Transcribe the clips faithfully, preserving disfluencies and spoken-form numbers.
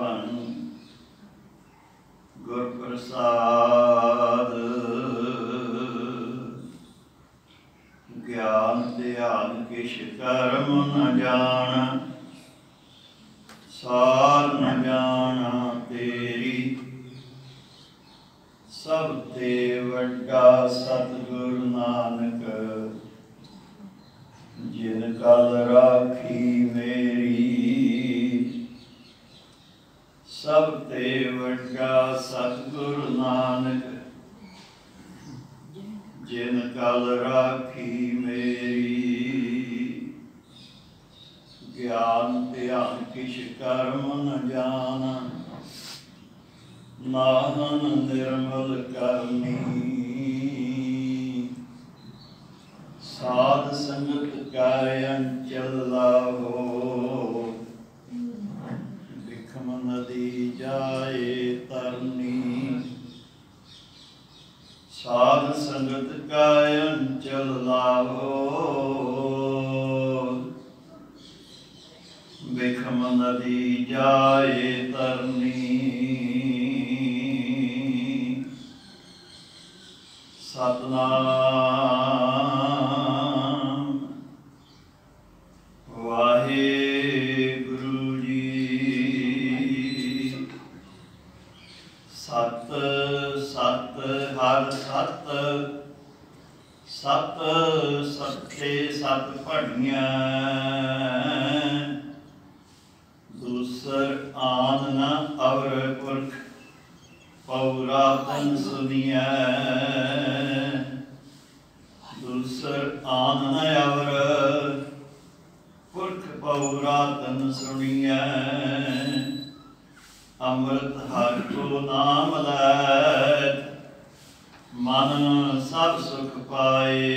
पावन गुर प्रसाद ज्ञान ध्यान किश कर्म न जान सार न जाना तेरी सब ते वड्डा सतगुरु नानक जिन कल राखी मेरी सब ते वड्डा सतगुरु नानक जिन कल राखी मेरी ज्ञान ध्यान किश कर्म न जाना नाहन निर्मल करनी साध संगत काय अंचल लाहो बिखम नदी जाए तरनी साध संगत काय अंचल लाहो बिखम नदी जाए तरनी सतनाम वाहेगुरु जी। सत सत हर सत सत सत्ते सत पढ़ियां दूसर आन न अवर पुरख पौरातन सुनिया दूसर आन न अवर पुरख पौरातन सुनिया अमृत हर को नाम लैत मन सब सुख पाए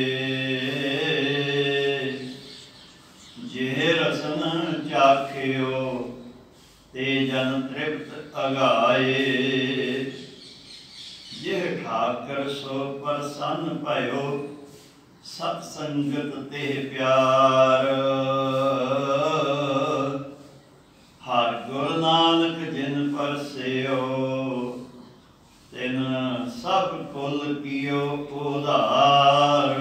जेह रसन चाख्यो ते जन तृप्त अगाए जिह ठाकर सो प्रसन्न भयो सत संगत ते प्यार हर गुरु नानक जिन परस्यो तिन सब कुल कियो उधार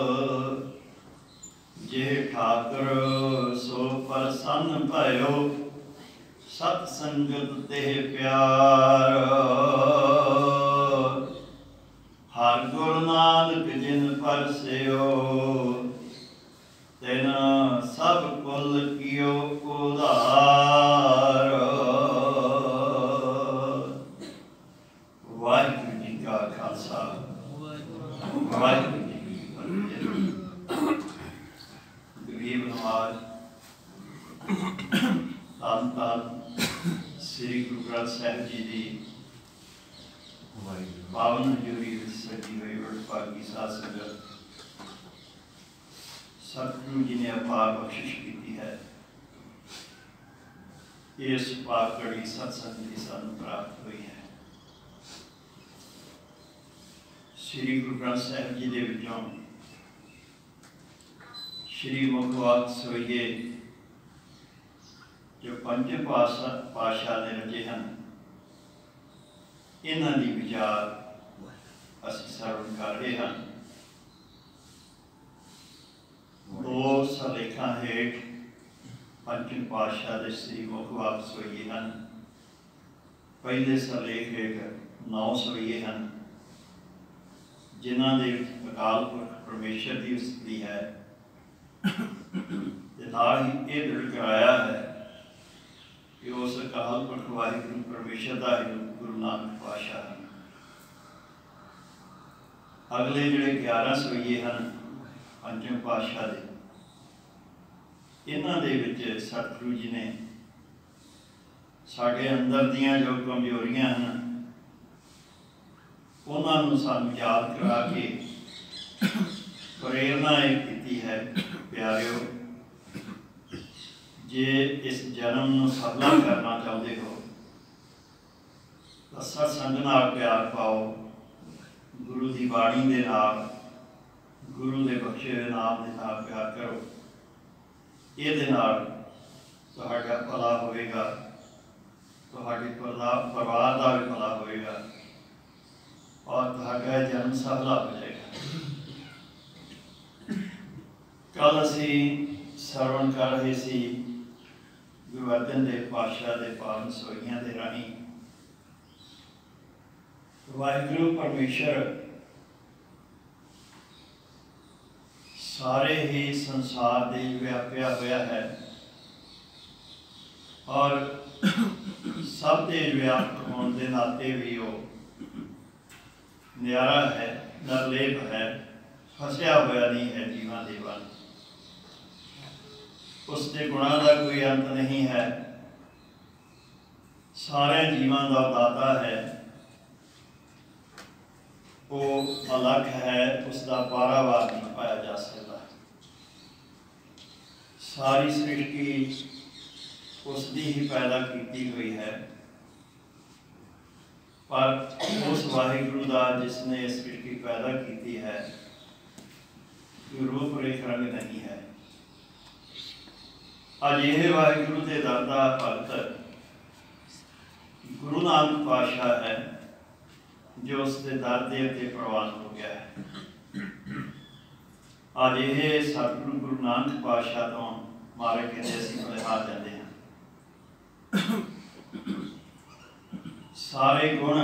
जिह ठाकर सो प्रसन्न भयो सत संगत ते प्यार हर गुरु नानक जिन परस्यो तिन सब कुल कियो उधार। वाहिगुरू जी का खालसा वाहिगुरू जी की फतेह। गरीब नवाज धन धन श्री गुरु ग्रंथ साहिब जी की पावन हजूरी विच सजी हुई वडभागी साध संगत सतगुरु जी ने अपार बख्शिश की है। इस पाक घड़ी सत्संग की सानू प्राप्त हुई है। श्री गुरु ग्रंथ साहिब जी दे विचों श्री मुखवाक सोईए जो पंज पाशा पाशा ने रचे हैं इन्हां दी विचार असीं सरवण कर रहे हैं। दो सलेखा हेठ पंचम पातशाह दे श्री मुख वाक सोईए हैं। पहले सलेख हेठ नौ सोईए हैं जिन्हां दे विच अकाल पुरख परमेश्वर की उस्ती है ते नाल ही ये दृढ़ कराया है कि उस अकाल पुरख वाहिगुरू परमेश्वर का गुरु नानक पातशाह है। अगले जिहड़े ग्यारह सोईए हैं पंचम पातशाह दे इन्हां दे विच सतगुरु जी ने साडे अंदर दियां जो कमजोरियां हैं उन्हां नूं सानूं याद करा के प्रेरणा एक दी है। प्यारिओ जे इस जन्म नूं सफल करना चाहते हो तो सत्संग नाल प्यार पाओ, गुरु की बाणी दे नाल गुरु के बख्शे हुए नाम के नाल प्यार करो। ये तुहाडा भला होवेगा ਤੁਹਾਡੇ ਪਰਿਵਾਰ ਦਾ ਵੀ ਭਲਾ ਹੋਏਗਾ और ਤੁਹਾਡਾ जन्म सफला हो जाएगा। कल असी सरवण कर रहे सी गुरु अर्जन देव पातशाह के पावन सोइयां के राही वाहिगुरु परमेश्वर सारे ही संसार दे व्यापिया होया है और सब दे व्यापक होने के नाते भी वो न्यारा है, निर्लेप है, फसिया होया नहीं है जीवां दे वल। उसके गुणां का कोई अंत नहीं है, सारे जीवां का दाता है, वो अलग है, उसका पारावार नहीं पाया जा सकता। सारी सृष्टि उसकी ही पैदा की हुई है, पर उस वाहिगुरु का जिसने सृष्टि पैदा की है रूप रेख रंग नहीं है। अजिहे वाहिगुरु के दर का भगत गुरु नानक पातशाह है जो उसके दर के अगे प्रवान हो गया है। अजिहे सतगुरु गुरु नानक पातशाह तो मारे कहते असीं बलिहार जाते हैं। सारे गुण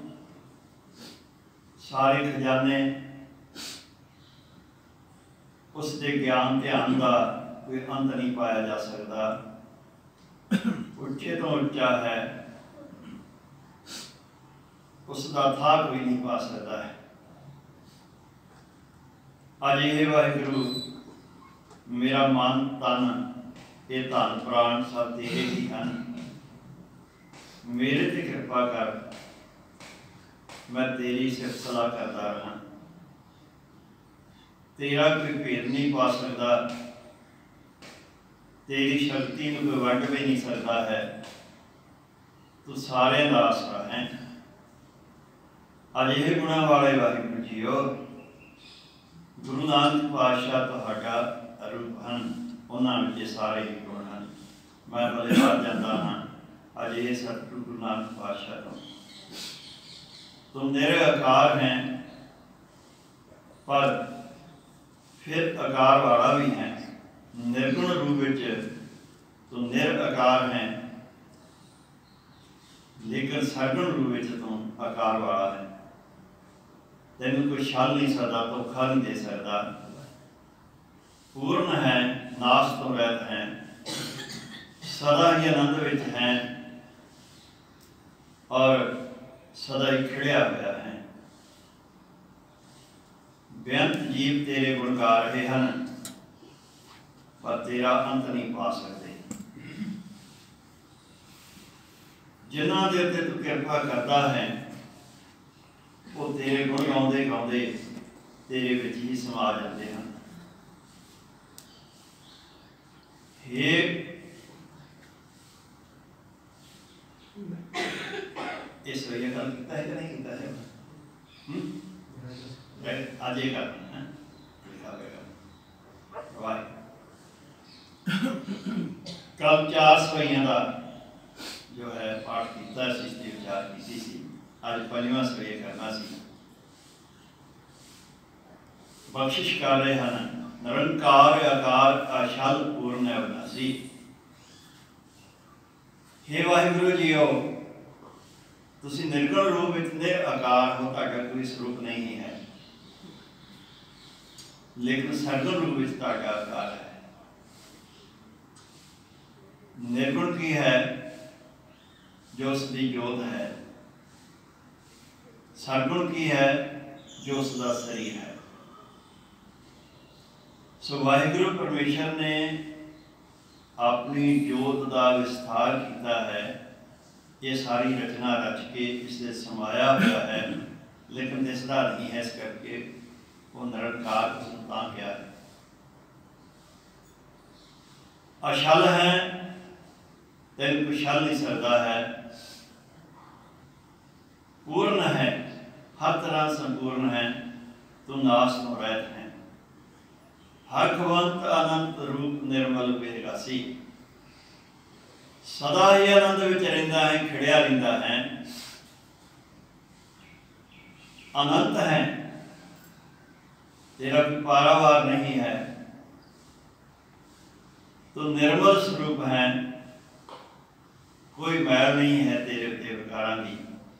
सारे खजाने उसके ज्ञान ध्यान का कोई अंत नहीं पाया जा सकता। उच्चे तो उच्चा है, उसका था कोई नहीं पा सकता है। अजिहे वाहिगुरु मेरा मन तन ये धन प्राण सब तेरे ही हैं, मेरे ते कृपा कर, मैं तेरी सिफत सलाह करता रहा। तेरा कोई भेद नहीं पा सकता, तेरी शक्ति में कोई वंड भी नहीं सकता है, तू सारे दा आसरा है। अजिहे गुणा वाले वाहिगुरु जीओ गुरु नानक पातशाह तुहाडा रूप हैं, उन्होंने विच सारे ही गुण हैं। मैं बलिहार जाता हाँ अजिहे सतगुरु गुरु नानक पातशाह तो तुम निराकार हैं, पर फिर आकार वाला भी है। निर्गुण रूप विच तुम निराकार हैं, लेकिन सगुण रूप विच तुम आकार वाला है। तेन कोई छल नहीं सकता, धोखा नहीं दे सकता। पूर्ण है, नाश तो रहित है, सदा ही आनंद विच है और सदा ही खिड़िया हुआ है। बेअंत जीव तेरे गुण गा रहे हैं, पर तेरा अंत नहीं पा सकते। जिन्हां दे उत्ते तू कृपा करता है वो तेरे गुण गाउंदे गाउंदे तेरे विच ही समा जाते हैं। हे इस वजह कल किया है कि नहीं किया है? आज ये करना है, कल चार सवैया का जो है पाठ किया, इसकी विचार की सी। आज पंजवां सवैया करना सी। बख्शिश कर रहे हैं निरंकार आकार अछल पूर्ण अविनाशी। हे वाहिगुरु जीओ तुसी निर्गुण रूप विच निराकार हो, तुहाडा कोई स्वरूप नहीं है, लेकिन सगुण रूप विच तुहाडा आकार है। निर्गुण की है जो उसकी जोत है, सगुण की है जो उसका शरीर है। सो वाहिगुरु परमेश्वर ने अपनी जोत का विस्तार किया है। ये सारी रचना रच के इससे समाया हुआ है, लेकिन दिसदा नहीं है, इस करके वो निरंकार सुनता गया है। अछल है, तेन कोई छल नहीं सकता है। पूर्ण है, हर तरह संपूर्ण है, तू नाश तो रहित है। हरखवंत अनंत रूप निर्मल विरासी। सदा ही आनंद विच रहिंदा है, खिड़िया रहिंदा है, अनंत है, तेरा कोई पारावार नहीं है, तो निर्मल स्वरूप है, कोई मैल नहीं है तेरे उत्ते विकारां दी,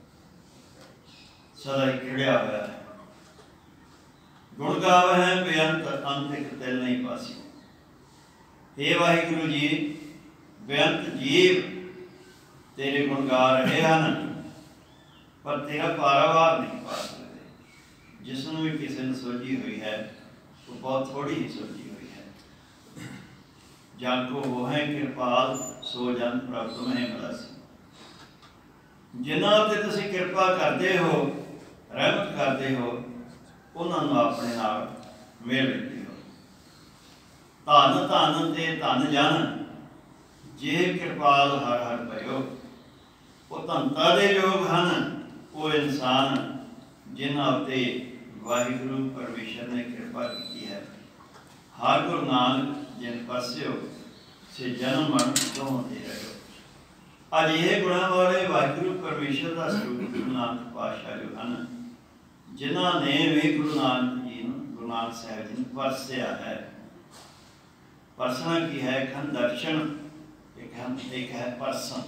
सदा ही खिड़िया हुआ है। गुण गावे है बेअंत अंत एक तिल नहीं पासी। हे वाहिगुरु जी, बेअंत जीव तेरे गुण गा रहे हैं, पर तेरा पारावार नहीं पा सकते। जिसनों भी किसी ने सोची हुई है वो बहुत थोड़ी ही सोची हुई है। जन को वो है कृपाल सो जन प्राप्त में मिलासी। जिन्हां ते तुसीं कृपा करते हो, रहमत करते हो, उन्होंने अपने नाल मेल लेते हो। धन धन ते धन जन जे कृपाल हर हर भयो। वो धनता दे योग हैं वो इंसान जिन्हां उत्ते वाहिगुरु परमेश्वर ने कृपा की है। हर गुरु नानक जिन परस्यो से जन्म मरण दोहों दे रहे। अज ये गुणा वाले वाहिगुरु परमेश्वर का स्वरूप गुरु नानक पातशाह जो हैं, जिन्हां ने भी गुरु नानक जी गुरु नानक साहब जी परसिया है। परसना की है खन दर्शन, एक है एक है परसन।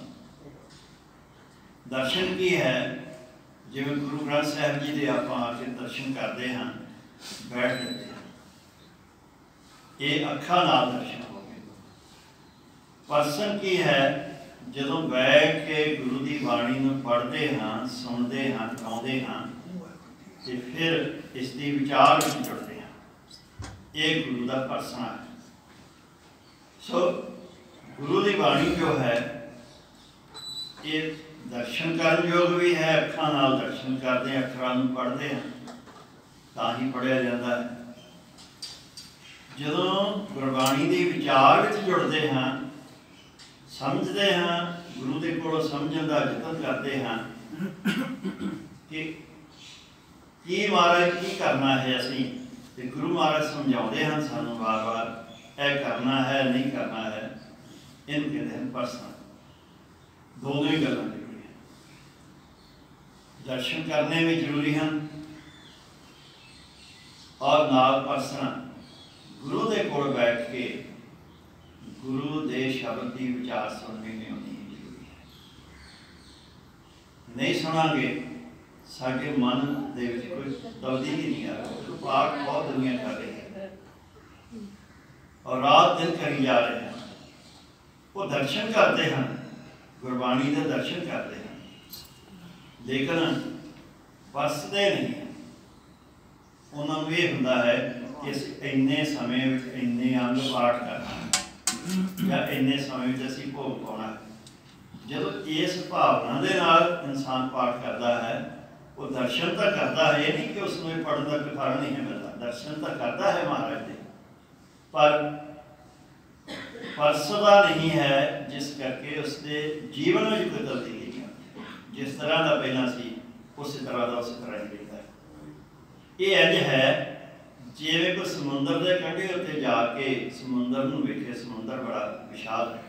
दर्शन की है जिवें गुरु ग्रंथ साहब जी के आप आके दर्शन करते हैं, बैठ जाते हैं, ये अखा नाल दर्शन हो गए। परसन की है जदों बैठ के गुरु की बाणी नूं पढ़ते हैं, सुनते हैं, गाउंदे हैं, तो फिर इसकी विचार में जुड़ते हैं। ये गुरु का परसना है। सो गुरु की बाणी जो है ये दर्शन करन योग भी है। अखां नाल दर्शन करते हैं, अखरां नूं पढ़ते हैं, तां ही पढ़िया जाता है। जदों गुरबाणी के विचार में जुड़ते हैं, समझते हैं, गुरु के कोलों समझण का यतन करते हैं कि की महाराज की करना है। असीं ते गुरु महाराज समझाते हैं सानूं बार बार, यह करना है नहीं करना है। इन कहते हैं परसना। दोनों ही गल्लां जरूरी हैं। दर्शन करने भी जरूरी हैं और नाल परसना। गुरु के कोल बैठ के गुरु के शब्द की विचार सुनने में होनी जरूरी है। नहीं सुनांगे साडे मन दे विच कोई तब्दीली नहीं आ रही। पाठ बहुत दुनिया कर रही है और रात दिन करी जा रहे हैं। वो दर्शन करते हैं, गुरबाणी के दर्शन करते हैं, लेकिन वसते नहीं है। उन्होंने ये होंदा है कि इन्ने समय इन्ने अंग पाठ करना है या इन्ने समय असीं भोग पाउणा है। जब इस भावना के नाल इंसान पाठ करता है, वो दर्शन तो करता है। ये नहीं कि उसमें पढ़ने का कोई फल नहीं है मिलता, दर्शन तो करता है महाराज के, पर परसदा नहीं है, जिस करके उसके जीवन में कोई तब्दीली नहीं आती। जिस तरह का पहला सी उस तरह का उस तरह ही रहता है। ये इंज है जिवें कोई समुंदर के कंढे उत्ते जाके समुंदर नूं वेखे, समुंदर बड़ा विशाल है,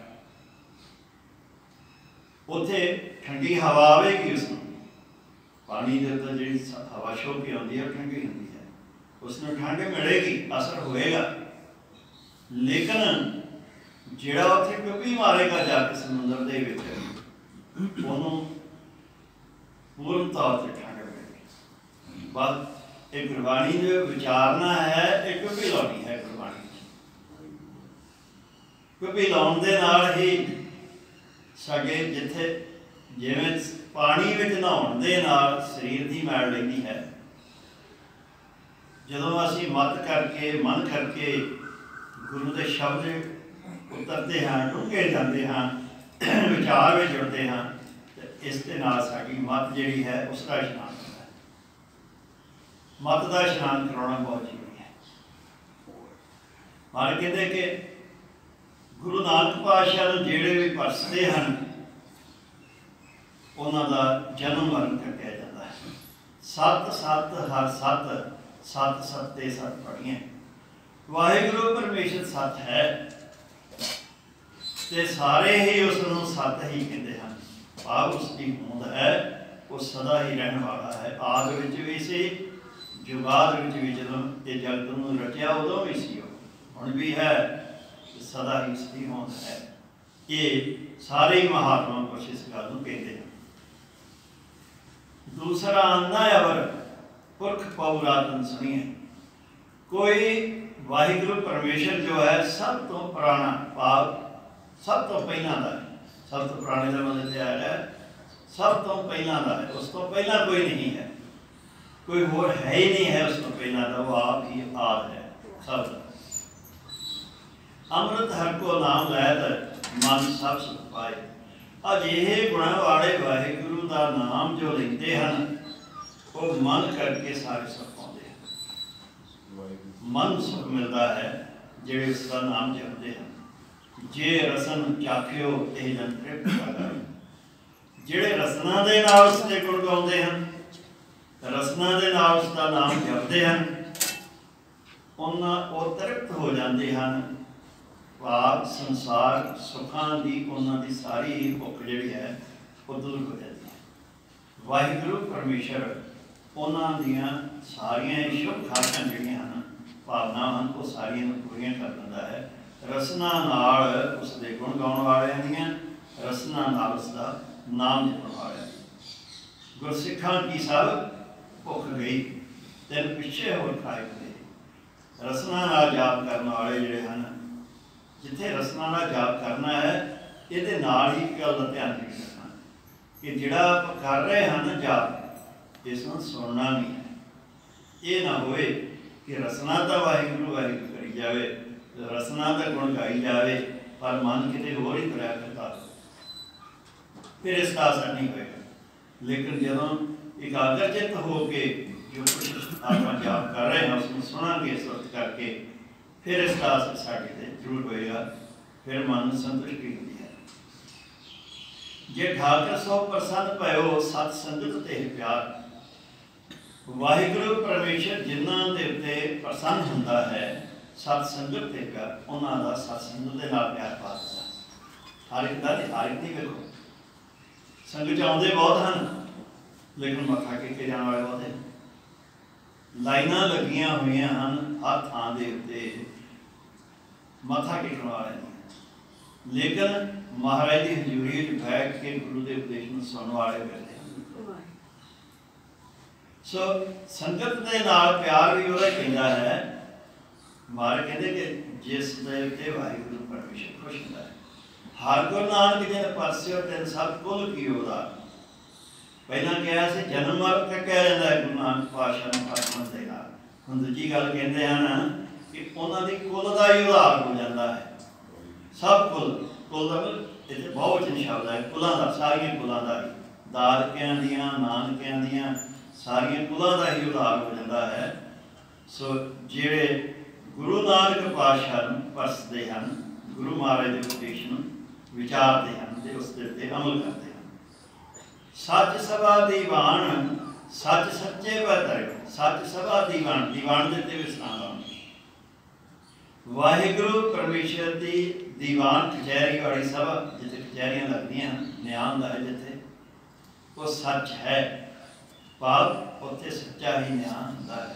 उत्थे ठंडी हवा आवेगी, उसनूं पानी के उत्ते जिहड़ी हवा छो के आउंदी है ठंडी हुंदी है, उसनूं ठंड मिलेगी, असर होएगा। लेकिन जिहड़ा उत्थे डुब्बी मारेगा जाके समुंदर दे विच, उहनूं पूर्ण तौर पर ठंड मिलेगी। बस एक गुरबाणी जो विचारना है, एक डुब्बी लाउणी है गुरबाणी। डुब्बी लाउण दे नाल ही साडे जिथे जिवें पानी विच नहाउण दे नाल शरीर की मैल लैंदी है, जदों असीं मत करके मन करके गुरु के शब्द उतरते हैं, डूंघे जाते हैं, विचार में जुड़ते हैं, तो इस दे नाल साडी मत जिहड़ी है उसका इशनान होता है। मत का इशनान कराना बहुत जरूरी है। और कहते कि गुरु नानक पातशाह नूं जिहड़े भी परसते हैं उन्हां दा जन्म मरण कटिया जाता है। सत सत हर सत, सत सत्ते सत पढ़िए। वाहिगुरु परमेश्वर सत है, ਤੇ ਸਾਰੇ ਹੀ ਉਸ ਨੂੰ ਸਤ ਹੀ ਕਹਿੰਦੇ ਹਨ। ਭਾਵ ਉਸ ਦੀ ਹੋਂਦ ਹੈ, ਉਹ ਸਦਾ ਹੀ ਰਹਿਣ ਵਾਲਾ ਹੈ। ਆਦਿ ਵਿੱਚ ਵੀ ਸੀ, ਜੁਗਾਦ ਵਿੱਚ ਵੀ, ਜਦੋਂ ਇਹ ਜਗਤ ਨੂੰ ਰਚਿਆ ਉਦੋਂ ਵੀ ਸੀ, ਉਹ ਹੁਣ ਵੀ ਹੈ, ਸਦਾ ਹੀ ਇਸ ਦੀ ਹੋਂਦ ਹੈ। ਇਹ ਸਾਰੇ ਹੀ ਮਹਾਤਮਾ ਕੁਛ ਇਸ ਗੱਲ ਨੂੰ ਕਹਿੰਦੇ ਹਨ। ਦੂਸਰਾ ਆਂਦਾ ਅਵਰ ਪੁਰਖ ਪਉਰਾਤਨ ਸੁਣੀਏ। ਕੋਈ ਵਾਹਿਗੁਰੂ ਪਰਮੇਸ਼ਰ ਜੋ ਹੈ ਸਭ ਤੋਂ ਪੁਰਾਣਾ, ਭਾਵ ਸਭ ਤੋਂ ਪਹਿਲਾਂ ਦਾ ਹੈ। ਸਭ ਤੋਂ ਪੁਰਾਣੇ ਦਾ ਮਤਲਬ ਇਹ ਹੈ ਸਭ ਤੋਂ ਪਹਿਲਾਂ ਦਾ ਹੈ, ਉਸ ਤੋਂ ਪਹਿਲਾਂ ਕੋਈ ਨਹੀਂ ਹੈ, ਕੋਈ ਹੋਰ ਹੈ ਹੀ ਨਹੀਂ ਹੈ ਉਸ ਤੋਂ ਪਹਿਲਾਂ ਦਾ, ਉਹ ਆਪ ਹੀ ਆਦ ਹੈ ਸਭ ਦਾ। ਅੰਮ੍ਰਿਤ ਹਰਿ ਕੋ ਨਾਮ ਲੈਤ ਮਨ ਸਭ ਸੁਖ ਪਾਏ। ਅਜਿਹੇ ਗੁਣਾਂ ਵਾਲੇ ਵਾਹਿਗੁਰੂ ਦਾ ਨਾਮ ਜੋ ਲੈਂਦੇ ਹਨ, ਉਹ ਮਨ ਕਰਕੇ ਸਾਰੇ ਸੁਖ ਪਾਉਂਦੇ ਹਨ। ਮਨ ਸੁਖ ਮਿਲਦਾ ਹੈ ਜਿਹੜੇ ਉਸ ਦਾ ਨਾਮ ਜਪਦੇ ਹਨ। ਜੇ ਰਸਨ ਚਾਖਿਓ ਇਹ ਜਨ ਤ੍ਰਿਪਤ ਪਾਏ। ਜਿਹੜੇ ਰਸਨਾ ਦੇ ਨਾਲ ਉਸ ਦੇ ਗੁਣ ਗਾਉਂਦੇ ਹਨ, ਰਸਨਾ ਦੇ ਨਾਲ ਉਸ ਦਾ ਨਾਮ ਜਪਦੇ ਹਨ, ਉਹਨਾਂ ਉਹ ਤ੍ਰਿਪਤ ਹੋ ਜਾਂਦੇ ਹਨ। ਭਾਵ ਸੰਸਾਰ ਸੁੱਖਾਂ ਦੀ ਉਹਨਾਂ ਦੀ ਸਾਰੀ ਹੀ ਭੁੱਖ ਜਿਹੜੀ ਹੈ ਉਹ ਦੂਰ ਹੋ ਜਾਂਦੀ ਹੈ। ਵਾਹਿਗੁਰੂ ਪਰਮੇਸ਼ਰ ਉਹਨਾਂ ਦੀਆਂ ਸਾਰੀਆਂ ਹੀ ਸ਼ੁਭ ਖਾਸਾਂ ਜਿਹੜੀਆਂ ਹਨ, ਭਾਵਨਾਵਾਂ ਹਨ, ਉਹ ਸਾਰੀਆਂ ਨੂੰ ਪੂਰੀਆਂ ਕਰ ਦਿੰਦਾ ਹੈ। ਰਸਨਾ ਨਾਲ ਉਸ ਦੇ ਗੁਣ ਗਾਉਣ ਵਾਲਿਆਂ ਦੀਆਂ, ਰਸਨਾ ਨਾਲ ਉਸ ਦਾ ਨਾਮ ਜਪਣ ਵਾਲਿਆਂ ਦੀ। ਗੁਰਸਿੱਖਾਂ ਕੀ ਸਭ ਭੁੱਖ ਗਈ, ਤੈਨੂੰ ਪਿੱਛੇ ਹੋਰ ਖਾਏ ਗਏ। ਰਸਨਾ ਨਾਲ ਜਾਪ ਕਰਨ ਵਾਲੇ ਜਿਹੜੇ ਹਨ, ਜਿੱਥੇ ਰਸਨਾ ਨਾਲ ਜਾਪ ਕਰਨਾ ਹੈ, ਇਹਦੇ ਨਾਲ ਹੀ ਇੱਕ ਗੱਲ ਦਾ ਧਿਆਨ ਰੱਖਣਾ ਕਿ ਜਿਹੜਾ ਆਪਾਂ ਕਰ ਰਹੇ ਹਨ ਜਾਪ, ਇਸ ਨੂੰ ਸੁਣਨਾ ਨਹੀਂ ਹੈ। ਇਹ ਨਾ ਹੋਏ ਕਿ ਰਸਨਾ ਦਾ ਵਾਹਿਗੁਰੂ ਵਾਹਿਗੁਰੂ ਕਰੀ ਜਾਵੇ, ਰਸਨਾ ਦਾ ਗੁਣ ਗਾਈ ਜਾਵੇ, ਪਰ ਮਨ ਕਿਤੇ ਹੋਰ ਹੀ ਤੁਰਿਆ ਕਰਦਾ, ਫਿਰ ਇਸ ਦਾ ਅਸਰ ਨਹੀਂ ਹੋਏਗਾ। ਲੇਕਿਨ ਜਦੋਂ ਇਕਾਗਰ ਚਿੱਤ ਹੋ ਕੇ ਜੋ ਕੁਛ ਆਪਾਂ ਜਾਪ ਕਰ ਰਹੇ ਹਾਂ ਉਸ ਨੂੰ ਸੁਣਾਂਗੇ ਸੁਰਤ ਕਰਕੇ, ਫਿਰ ਇਸ ਦਾ ਅਸਰ ਸਾਡੇ ਤੇ ਜ਼ਰੂਰ ਹੋਏਗਾ। ਫਿਰ ਮਨ ਨੂੰ ਸੰਤੁਸ਼ਟੀ ਹੁੰਦੀ ਹੈ। ਜੇ ਠਾਕਰ ਸੋ ਪ੍ਰਸੰਨ ਭਇਓ ਸਤ ਸੰਗਤ ਤੇ ਪਿਆਰ। ਵਾਹਿਗੁਰੂ ਪਰਮੇਸ਼ਰ ਜਿਨ੍ਹਾਂ ਦੇ ਉੱਤੇ ਪ੍ਰਸੰਨ ਹੁੰਦਾ ਹੈ, ਸਤ ਸੰਗਤ ਤੇ ਪਿਆਰ, ਉਹਨਾਂ ਦਾ ਸਤ ਸੰਗਤ ਦੇ ਨਾਲ ਪਿਆਰ ਪਾ ਦਿੰਦਾ। ਹਰ ਇੱਕ ਦਾ ਨਹੀਂ, ਹਰ ਇੱਕ ਦੀ ਵੇਖੋ ਸੰਗਤ 'ਚ ਆਉਂਦੇ ਬਹੁਤ ਹਨ, ਲੇਕਿਨ ਮੱਥਾ ਟੇਕੇ ਜਾਣ ਵਾਲੇ ਬਹੁਤ ਹਨ। ਲਾਈਨਾਂ ਲੱਗੀਆਂ ਹੋਈਆਂ ਹਨ ਹਰ ਥਾਂ ਦੇ ਉੱਤੇ ਮੱਥਾ ਟੇਕਣ ਵਾਲਿਆਂ ਦੀਆਂ, ਲੇਕਿਨ ਮਹਾਰਾਜ ਦੀ ਹਜ਼ੂਰੀ ਵਿੱਚ ਬੈਠ ਕੇ ਗੁਰੂ ਦੇ ਉਪਦੇਸ਼ ਨੂੰ ਸੁਣਨ ਵਾਲੇ ਮਿਲਦੇ ਹਨ। ਸੋ ਸੰਗਤ ਦੇ ਨਾਲ ਪਿਆਰ ਵੀ ਉਹਦਾ ਕਹਿੰਦਾ ਹੈ। ਮਹਾਰਾਜ ਕਹਿੰਦੇ ਕਿ ਜਿਸ ਦੇ ਉੱਤੇ ਵਾਹਿਗੁਰੂ ਪਰਮੇਸ਼ਰ ਖੁਸ਼ ਹੁੰਦਾ ਹੈ। ਹਰ ਗੁਰੂ ਨਾਨਕ ਜੀ ਨੇ ਪਰਸਿਓ ਤਿੰਨ ਸਭ ਕੁਲ ਕੀ ਉਹਦਾ ਪਹਿਲਾਂ ਕਿਹਾ ਸੀ, ਜਨਮ ਮਰਨ ਤੇ ਕਿਹਾ ਜਾਂਦਾ ਹੈ ਗੁਰੂ ਨਾਨਕ ਪਾਤਸ਼ਾਹ ਨੂੰ ਪਰਮਨ ਦੇ ਨਾਲ। ਹੁਣ ਦੂਜੀ ਗੱਲ ਕਹਿੰਦੇ ਹਨ ਕਿ ਉਹਨਾਂ ਦੀ ਕੁਲ ਦਾ ਹੀ ਉਧਾਰ ਹੋ ਜਾਂਦਾ ਹੈ। ਸਭ ਕੁਲ, ਕੁਲ ਦਾ ਇੱਥੇ ਬਹੁਤ ਵਚਨ ਸ਼ਬਦ ਹੈ, ਕੁਲਾਂ ਦਾ, ਸਾਰੀਆਂ ਕੁਲਾਂ ਦਾ ਹੀ, ਦਾਦਕਿਆਂ ਦੀਆਂ, ਨਾਨਕਿਆਂ ਦੀਆਂ, ਸਾਰੀਆਂ ਕੁਲਾਂ ਦਾ ਹੀ ਉਧਾਰ ਹੋ ਜਾਂਦਾ ਹੈ। ਸੋ ਜਿਹੜੇ ਗੁਰੂ ਨਾਨਕ ਪਾਤਸ਼ਾਹ ਨੂੰ ਪਰਸਦੇ ਹਨ, ਗੁਰੂ ਮਹਾਰਾਜ ਦੇ ਉਪਦੇਸ਼ ਨੂੰ ਵਿਚਾਰਦੇ ਹਨ ਤੇ ਉਸ ਦੇ ਉੱਤੇ ਅਮਲ ਕਰਦੇ ਹਨ। ਸੱਚ ਸਭਾ ਦੀਵਾਨ ਸੱਚ ਸੱਚੇ ਬਤਰ। ਸੱਚ ਸਭਾ ਦੀਵਾਨ, ਦੀਵਾਨ ਦੇ ਉੱਤੇ ਵਿਸਰਾਮ ਲਾਉਣਾ। ਵਾਹਿਗੁਰੂ ਪਰਮੇਸ਼ਰ ਦੀ ਦੀਵਾਨ ਕਚਹਿਰੀ ਵਾਲੀ ਸਭਾ, ਜਿੱਥੇ ਕਚਹਿਰੀਆਂ ਲੱਗਦੀਆਂ ਹਨ, ਨਿਆਂ ਹੁੰਦਾ ਹੈ ਜਿੱਥੇ, ਉਹ ਸੱਚ ਹੈ। ਭਾਵ ਉੱਥੇ ਸੱਚਾ ਹੀ ਨਿਆਂ ਹੁੰਦਾ ਹੈ।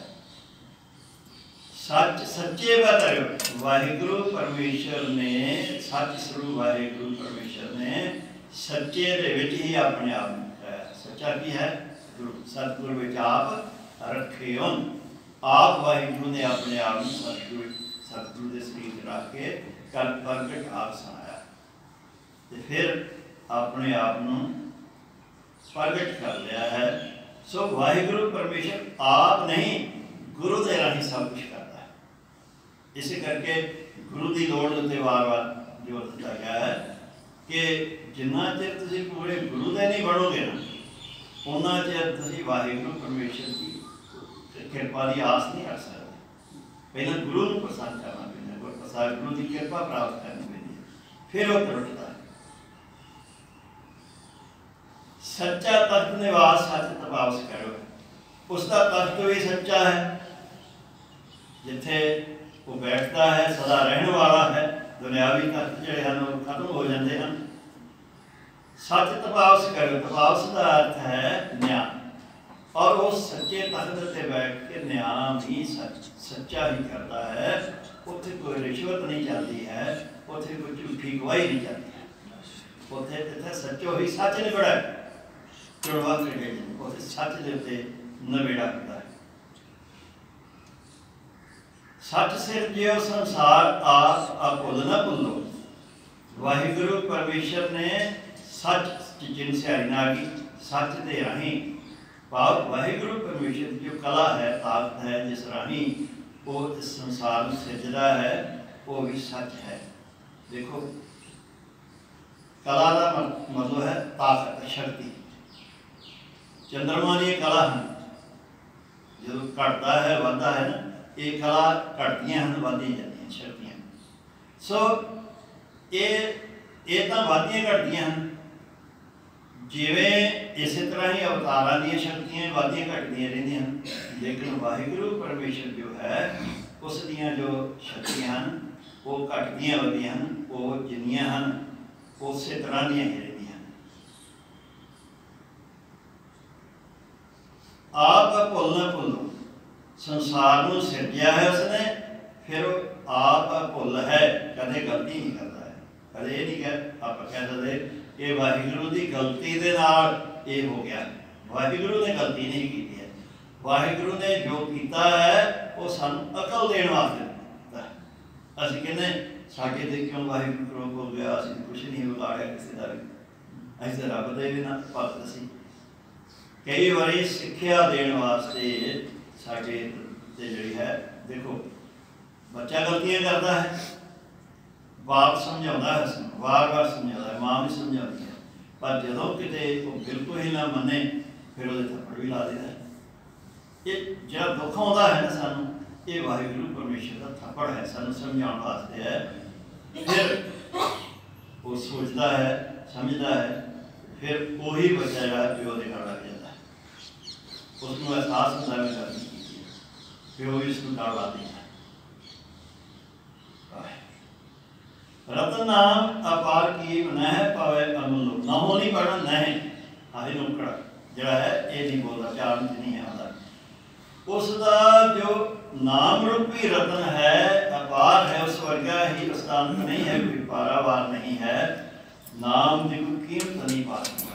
ਸੱਚ ਸੱਚੇ ਬਤਰ। ਵਾਹਿਗੁਰੂ ਪਰਮੇਸ਼ਰ ਨੇ, ਸੱਚ ਸਰੂਪ ਵਾਹਿਗੁਰੂ ਪਰਮੇਸ਼ਰ ਨੇ ਸੱਚੇ ਦੇ ਵਿੱਚ ਹੀ ਆਪਣੇ ਆਪ ਨੂੰ ਰੱਖਿਆ। ਸੱਚਾ ਕੀ ਹੈ? ਗੁਰੂ। ਸਤਿਗੁਰੂ ਵਿੱਚ ਆਪ ਰੱਖਿਓ। ਆਪ ਵਾਹਿਗੁਰੂ ਨੇ ਆਪਣੇ ਆਪ ਨੂੰ ਸਤਿਗੁਰੂ ਸਤਿਗੁਰੂ ਦੇ ਸਰੀਰ ਰੱਖ ਕੇ ਕਰ ਪ੍ਰਗਟ ਆਪ ਸੁਣਾਇਆ ਤੇ ਫਿਰ ਆਪਣੇ ਆਪ ਨੂੰ ਪ੍ਰਗਟ ਕਰ ਲਿਆ ਹੈ। ਸੋ ਵਾਹਿਗੁਰੂ ਪਰਮੇਸ਼ਰ ਆਪ ਨਹੀਂ, ਗੁਰੂ ਦੇ ਰਾਹੀਂ ਸਭ ਕੁਛ ਕਰਦਾ ਹੈ। ਇਸੇ ਕਰਕੇ ਗੁਰੂ ਦੀ ਲੋੜ ਉੱਤੇ ਵਾਰ-ਵਾਰ ਜ਼ੋਰ ਦਿੱਤਾ ਗਿਆ ਹੈ ਕਿ ਜਿੰਨਾ ਚਿਰ ਤੁਸੀਂ ਪੂਰੇ ਗੁਰੂ ਦੇ ਨਹੀਂ ਬਣੋਗੇ ਨਾ, ਉਹਨਾਂ ਚਿਰ ਤੁਸੀਂ ਵਾਹਿਗੁਰੂ ਪਰਮੇਸ਼ਰ ਦੀ ਕਿਰਪਾ ਦੀ ਆਸ ਨਹੀਂ ਕਰ ਸਕਦੇ। ਪਹਿਲਾਂ ਗੁਰੂ ਨੂੰ ਪ੍ਰਸੰਨ ਕਰਨਾ ਪੈਂਦਾ, ਗੁਰ ਪ੍ਰਸਾਦ ਗੁਰੂ ਦੀ ਕਿਰਪਾ ਪ੍ਰਾਪਤ ਕਰਨੀ ਪੈਂਦੀ ਹੈ, ਫਿਰ ਉਹ ਤਰੁੱਟਦਾ ਹੈ। ਸੱਚਾ ਤਖਤ ਨਿਵਾਸ ਸੱਚ ਤਪਾਸ ਕਰੋ। ਉਸ ਦਾ ਤਖਤ ਵੀ ਸੱਚਾ ਹੈ, ਜਿੱਥੇ ਉਹ ਬੈਠਦਾ ਹੈ, ਸਦਾ ਰਹਿਣ ਵਾਲਾ ਹੈ। दुनियावी तत्त जिहड़े हन वो खत्म हो जाते हैं। सच तपावस करो, तपावस का अर्थ है न्याय, और वो सच्चे तख्त से बैठ के न्याय भी सच सच्चा ही करता है। उत्थे कोई रिश्वत नहीं चलती है, उत्थे कोई झूठी गवाही नहीं चलती है, उत्थे जिथे सच्चो ही सच निबड़ा चुड़वा के उत्थे सच के उत्ते नवेड़ा होता है। सच सिर जियो संसार आस अभुल न भुलो। वाहिगुरु परमेश्वर ने सच चिन सियारी ना की, सच के राही भाव वाहिगुरु परमेश्वर की जो कला है, ताकत है, जिस राही वो इस संसार में सिरजदा है, वो भी सच है। देखो कला का मतलब है ताकत, शक्ति। चंद्रमा की कला है, जो घटता है बढ़ता है ना, ये कला घटदियां हैं बढ़दियां जाती हैं शक्तियां। सो ये ये तो बढ़दियां घटदियां हैं, जिवें इस तरह ही अवतारां दी शक्तियां बढ़दियां घटदियां रहिंदियां हैं। लेकिन वाहिगुरु परमेश्वर जो है उस दियां जो शक्तियां हैं वो घटदियां बढ़दियां हैं, वो जिन्नियां हैं उस तरह दियां ही रहिंदियां हैं। आप भुल न भुलो, संसार को सिरजिया है उसने, फिर आप भुल है, कदे गलती नहीं करता है, कदे ये नहीं कह आप कह सकते कि वाहिगुरु की गलती के नाल ये हो गया। वाहिगुरु ने गलती नहीं की है, वाहिगुरु ने जो किया है वो सानू अकल देने वास्ते दिता है। असीं कहने साडे ते क्यों वाहिगुरु को गया, असीं कुछ नहीं बिगाड़िया किसी का भी, असीं तो रब दे भी ना भगत सी। कई बारी सिक्ख्या देने वास्ते साडे ते जिहड़ी है, देखो बच्चा गलतियां करता है, बाप समझाता है, बार बार समझाता है, माँ भी समझाती है, पर जदों किते वो बिल्कुल ही ना मने फिर वो थप्पड़ भी ला देता है। ये जो दुख आता है ना सानू, ये वाहिगुरु परमेश्वर का थप्पड़ है, सानू समझाने वास्ते है। फिर वो सोचता है, समझता है, फिर वही बच्चा जो प्यो के घर लग जाता है, उसको एहसास होता है मैं गलती की, प्यो भी उसको डर ला देता है। रतन नाम अपार की नह पावे अमूलो, नहो नहीं पढ़ना, नह आही नुकड़ा जड़ा है ये नहीं बोलता, चार नहीं आता। उसका जो नाम रूपी रतन है अपार है, उस वर्गा ही उस्ताद नहीं है, कोई पारावार नहीं है, नाम की कोई कीमत नहीं पा सकता।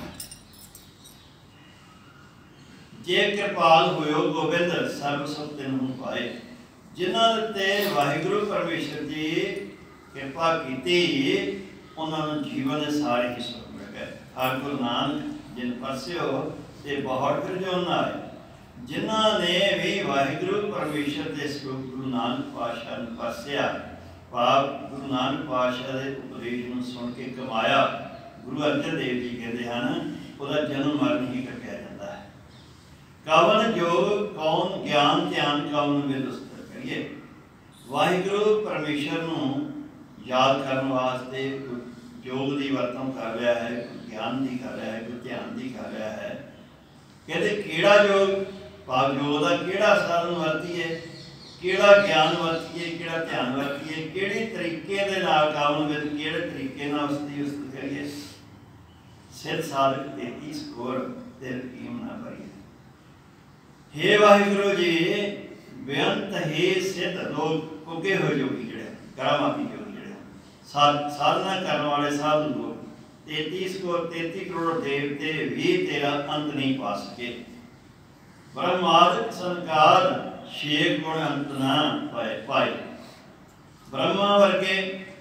जे कृपाल होयो गोबिंद सर्व सुख तिन्हु पाए, जिन्हां ते वाहिगुरु परमेश्वर जी कृपा की उन्होंने जीवन के सारे ही सुख मिल गए। हर गुरु नानक जिन परस्यो ते बहुत फिर जो ना आए, जिन्हों ने भी वाहिगुरु परमेश्वर के स्वरूप गुरु नानक पातशाह ने परसिया, पाप गुरु नानक पातशाह के उपदेश को सुन के कमाया। गुरु अर्जन देव जी कहते हैं वह जन्म मरण ही कटिया जाता है। कवन योग कौन ज्ञान ध्यान कवन विदुस्तर करिए। वाहिगुरु परमेश्वर को याद करने वास्ते योग की वरतों कर रहा है, ज्ञान की कर रहा है, कोई ध्यान की कर रहा है। कहते केड़ा योग, भाव योग का केड़ा साधन वरतीए, केड़ा ज्ञान वरतीए, केड़ा ध्यान वरतीए, केड़े तरीके दे नाल काम विद केड़े तरीके नाल उसकी उस्त करिए। सिर साधक तैतीस कोर तेर कीम ना भरिए। हे वाहिगुरु जी, बेअंत हे सिद्ध लोग उगे हुए योगी जिहड़े करामाती योगी साधना करने वाले साधु लोग तैतीस को तैती करोड़ देवते भी तेरा अंत नहीं पा सके। ब्रह्मादि संकार शेख गुण अंत ना पाए पाए। ब्रह्मा वर्गे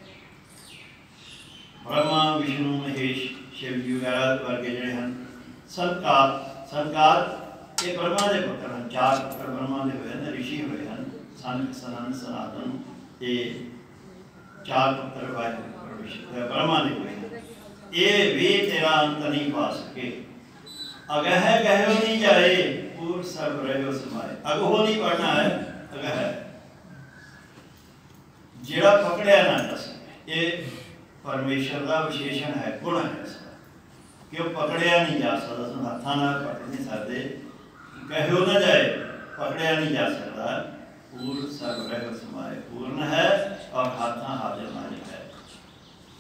ब्रह्मा विष्णु महेश शिव जी वगैरह वर्गे जिहड़े हैं संकार संकार ये ब्रह्मा के पुत्र हैं। चार पुत्र ब्रह्मा के हुए हैं, ऋषि हुए हैं, सनक सनंद सनातन, ये चार पुत्र परमेश्वर ब्रह्मा ने हुए हैं। ये भी तेरा अंत नहीं पा सके। अगह गहो नहीं जाए पूर्व सब रहो समाए। अगहो नहीं पढ़ना है, अगह जेड़ा पकड़िया ना जा सके। ये परमेश्वर का विशेषण है, गुण है इसका कि वो पकड़िया नहीं जा सकता, हाथों ना पकड़ नहीं सकते। गहो ना जाए, पकड़िया नहीं जा सकता। पूर्ण सर्व रहो समाए, पूर्ण है और हाथा हाजिर नाजिर है।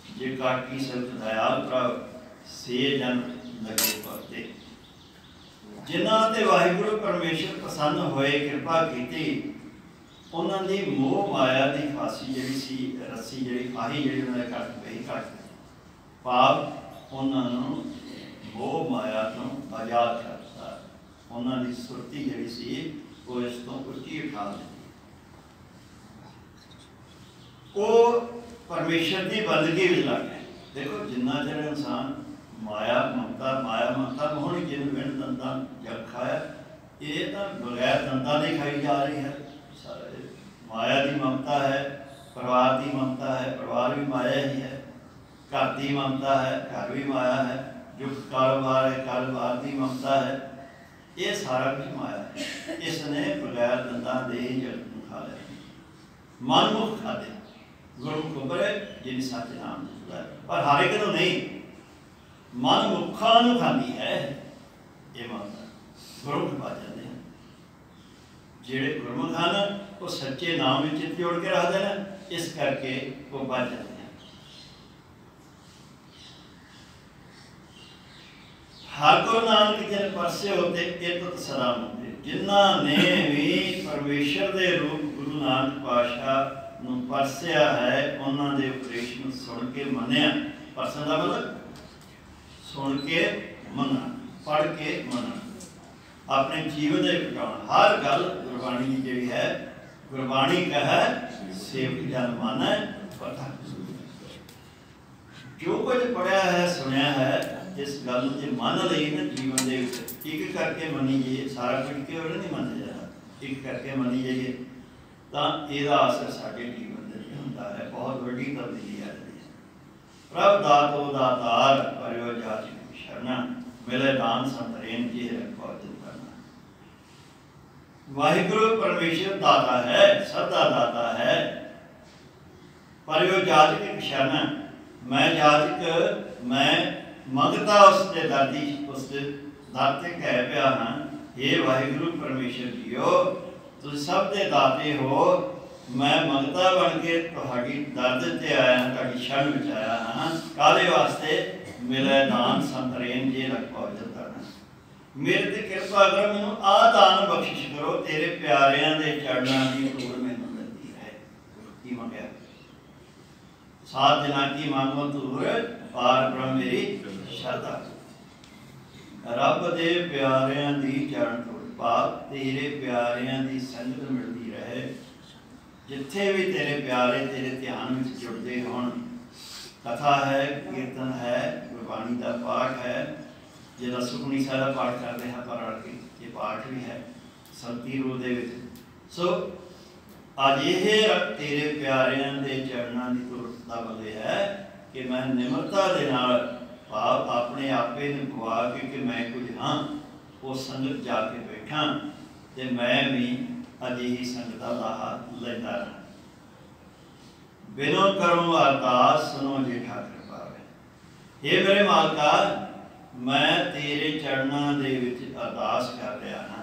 जे काटी सब्त दयाल प्रभ से जन लगे परते। जिन्हां ते वाहिगुरु परमेश्वर प्रसन्न होए कृपा कीती उन्हां दी मोह माया दी फांसी जिहड़ी सी रस्सी जिहड़ी फाही जिहड़ी उन्हां दे कट पई कट पाप उन्हां नूं मोह माया तो आजाद करता। उन्हां दी सुरती जिहड़ी सी वो इस तो उच्ची उठा दी। वो परमेश्वर की बंदगी में लग गए। देखो जिन्ना चਿਰ इंसान माया ममता माया ममता मोहनी जिन बिन दंदा जग खाया ये तो बगैर दंदा नहीं खाई जा रही है। सारे माया की ममता है, परिवार की ममता है, परिवार भी माया ही है, घर की ममता है, घर भी माया है, जो कारोबार है कारोबार की ममता है, ये सारा कुछ माया है। इसने बगैर दंदा दे ही जग खा लिया। मनमुख खाते गुरमुख उभरे जिन सच नाम है, पर हर एक तो नहीं मन मुखा खाती है। ये मानता गुरमुख पा जाते हैं जेड़े गुरमुख हैं वो सच्चे नाम में चित जोड़ के रखते हैं, इस करके वो बच जाते हैं। हर गुरु नानक जिन परसे होते ये तो सदा होते जिन्हों ने भी परमेश्वर के रूप गुरु नानक पातशाह परसिया है उन्होंने उपदेश सुन के मनिया। परसन का मतलब सुन के मना, पढ़ के मना, अपने जीवन के घटाना। हर गल गुरबाणी जी है, गुरबाणी कह सेवक जन माना पता। जो कुछ पढ़िया है सुनिया है इस गल जो मन ली ना जीवन के एक करके मनी जाइए। सारा कुछ के नहीं मन जाता, एक करके मनी जाइए तो यदा असर साढ़े जीवन में होता है। बहुत बड़ी तब्दीली आ जाती है। प्रभ दातो दातार परियो जाति शरणा मिले दान संतरेन जी रखो करना। वाहिगुरु परमेश्वर दाता है, सदा दाता है। परियो जातिक शरणा मैं जातिक मैं मंगता उसके दर्दी उस दर ते कह पिया हाँ हे वाहिगुरु परमेश्वर जीओ तुम सब दे दाते हो। मैं मंगता बन के तुहाड़ी दर्द ते आया हाँ, तुहाड़ी शरण विच आया हाँ। काहदे वास्ते मिले दान संतरेन जे रखो करना। मेरे ते कृपा करो मैनू आ दान बख्शिश करो तेरे प्यारियां दे चरणों की धूड़ मैनू मिलती है। की मंगया सात दिना की मांगो धूड़ पार ब्रह्म मेरी श्रद्धा। रब दे प्यारियां दी चरण धूड़ पाप तेरे प्यारियां दी संगत मिलती रहे। जिथे भी तेरे प्यारे तेरे ध्यान में जुड़ते होन, कथा है कीर्तन है गुरबाणी का पाठ है जिहड़ा सुखमनी साहिब का पाठ करते हैं पर अड़ के ये पाठ भी है संती रूप दे विच। सो अज ये तेरे प्यारियां दे चरणों की धूड़ का बले है कि मैं निमरता दे नाल भाव अपने आपे नूं गवा के कि मैं कुछ हाँ वो संगत जाके बैठा तो मैं भी अजिही संगत का लाहा लैंदा रहा। बिनो करो अरदास सुनो जे ठाकर पावे। हे मेरे मालका मैं तेरे चरणों दे विच अरदास कर रहा हाँ।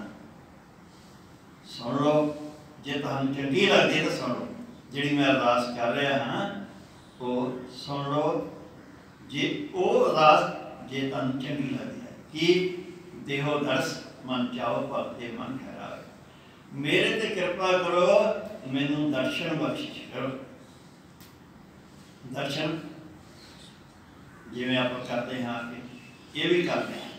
सुन लो जे तुहानूं चंगी लगती है तो सुन लो। जिहड़ी मैं अरदास कर रहा हाँ वो सुन लो। जे वो अरदास जे तुहानूं चंगी लगती है कि देहो दरस मन चाहो भगते मन ठहरावे। मेरे ते कृपा करो मैनू दर्शन बख्शिश करो। दर्शन जिवें आप करते हैं आके ये भी करते हैं।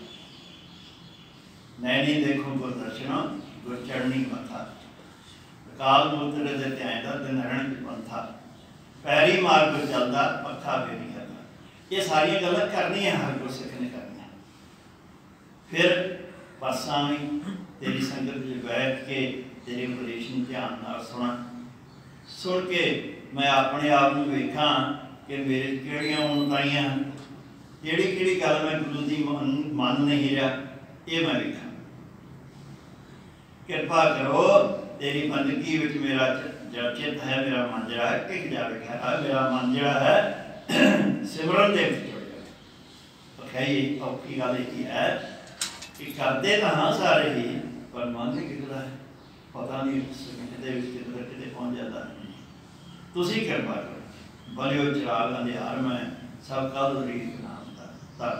नैनी देखो गुर दर्शनों गुर चरणी मथा काल मूत्र दे ध्यान दा दिन हरण की पंथा पैरी मार गुर चलदा पक्खा भी नहीं करना। ये सारिया गल्लां करनी है हर गुरसिख ने करनी। फिर पासा भी तेरी संगत में बैठ के तेरे उपदेश ध्यान नाल सुना। सुन के मैं अपने आप में वेखा कि मेरे किहड़ियां उणताइयां किहड़ी किहड़ी गल मैं गुरु की मन मन नहीं रहा ये मैं वेखा। कृपा करो तेरी बंदगी विच मेरा चित है मेरा मन जिहड़ा है टिक जावे। खैर मेरा मन जिहड़ा है सिमरन दे विच जुड़ जावे। औखी औखी गल यही है कि करते तो हाँ सारे ही पर मन नहीं टिकता है। पता नहीं कितने कितने पहुँच जाता है। तुसीं कृपा करो बलियो चिराग अंधियार में सब कल रीत नाम धर।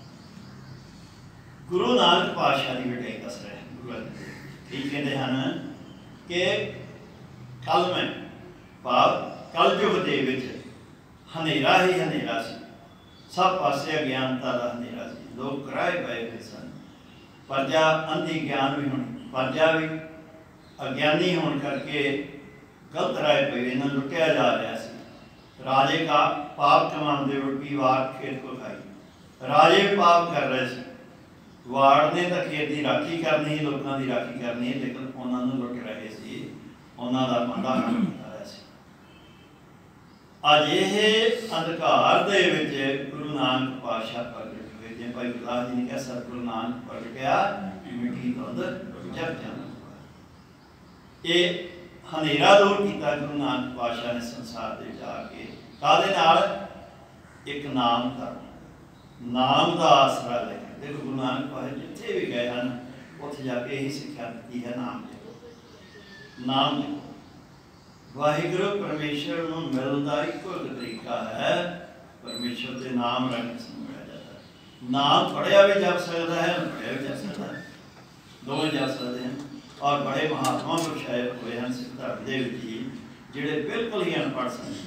गुरु नानक पातशाह की वड्डाई दस रहे हैं गुरु अर्जन देव जी कहते हैं कि कल में भाव कल युग दे विच हनेरा ही हनेरा सी, सब पासे अज्ञानता का हनेरा सी, लोग कराए पए हुए सन, प्रजा अंधी ज्ञान भी होनी, प्रजा भी अज्ञानी होने करके गलत राय पे इन्हें लुटिया जा रहा है। राजे का पाप कमाते रोटी वार खेत को खाई, राजे पाप कर रहे थे, वाड़ ने तो खेत की राखी करनी, लोगों की राखी करनी, लेकिन उन्होंने लुट रहे थे, उन्होंने मादा काम कर रहा सी। अजिहे अंधकार दे विच गुरु नानक पातशाह प्रगट हुए, जिवें भाई गुरदास जी ने कहा सतगुरु नानक प्रगटिया मिट्टी धुंध जग जाना। ये हनेरा दूर किया गुरु नानक पातशाह ने संसार दे जाके कादे नाल एक नाम धर्म, नाम का आसरा लेकर। देखो गुरु नानक पातशाह जिथे भी गए हैं उत्थे जाके यही सिक्ख्या दी है, नाम जपो, नाम जपो। वाहिगुरु परमेश्वर नूं मिलण दा इक्को एक तरीका है, परमेश्वर के नाम रख के मिलिया जाता है। नाम पढ़िया भी जप सकता है, पढ़िया भी जप सकता है, दोवें जप सकते हैं। और बड़े महात्मा पुरुष आए हुए हैं सिख धर्म के जी, जिहड़े बिल्कुल ही अनपढ़ सन,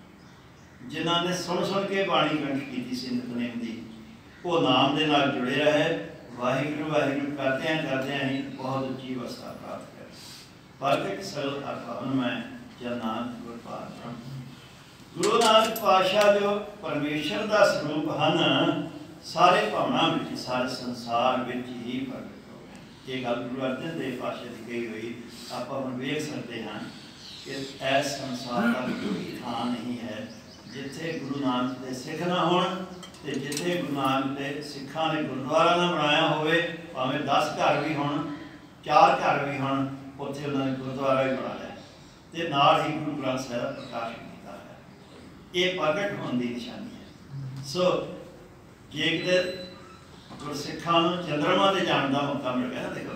जिन्होंने सुन सुन के बाणी कंठ की सी नितनेम दी, वो नाम के नाल जुड़े रहे, वाहिगुरु वाहिगुरु करते हैं करते हैं ही बहुत उच्ची अवस्था प्राप्त कर। परगट सरल अरपन में जनान गुरपाल ब्रह्म। गुरु नानक पातशाह जो परमेश्वर का स्वरूप हैं, सारे भावना में सारे संसार में ही प्रगट। ये गल गुरु अर्जन देव पातशाह की कही हुई आप हम वेख सकते हैं कि ऐस संसार का कोई थान नहीं है जिथे गुरु नानक के सिख ना होण, ते जिथे गुरु नानक के सिखा ने गुरुद्वारा ना बनाया होवे, भावें दस घर भी होण, चार घर भी होण, उत्थे उन्होंने गुरुद्वारा भी बना लिया, ते नाल ही गुरु ग्रंथ साहिब का प्रकाश किया है। ये प्रगट होने की निशानी है। सो जे किते गुरसिखा चंद्रमा से जाने का मौका मिल गया ना, देखो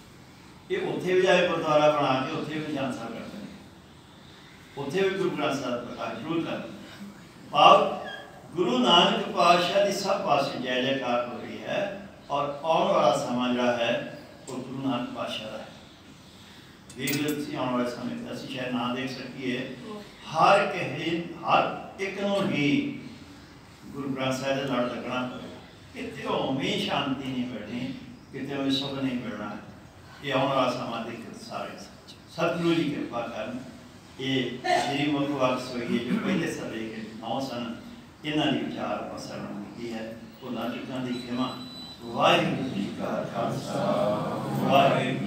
ये उत्थे भी जाए गुरुद्वारा बना के उत्थे भी जान साहब करते हैं, उत्थे भी गुरु ग्रंथ साहिब प्रकाश जरूर कर। भाव गुरु नानक पातशाह की सब पासे जय जयकार हो रही है, और आने वाला समा जो है वो गुरु नानक पातशाह का है। देख आने वाले समय असं शायद ना देख सकीए, हर एक हर एक नूं ही गुरु ग्रंथ साहिब के लड़ लगना पड़ेगा, कितों भी शांति नहीं मिलनी, कितों भी सुख नहीं मिलना। ये आने वाला समा देख सारे सतगुरु जी कृपा कर। ये श्री मुखवाक सोईए जो पहले सदे के नौ सन, इन्हों की विचार प्रसारण की है, भुलां चुकां दी खिमा। वाहिगुरू जी का खालसा वाहिगुरू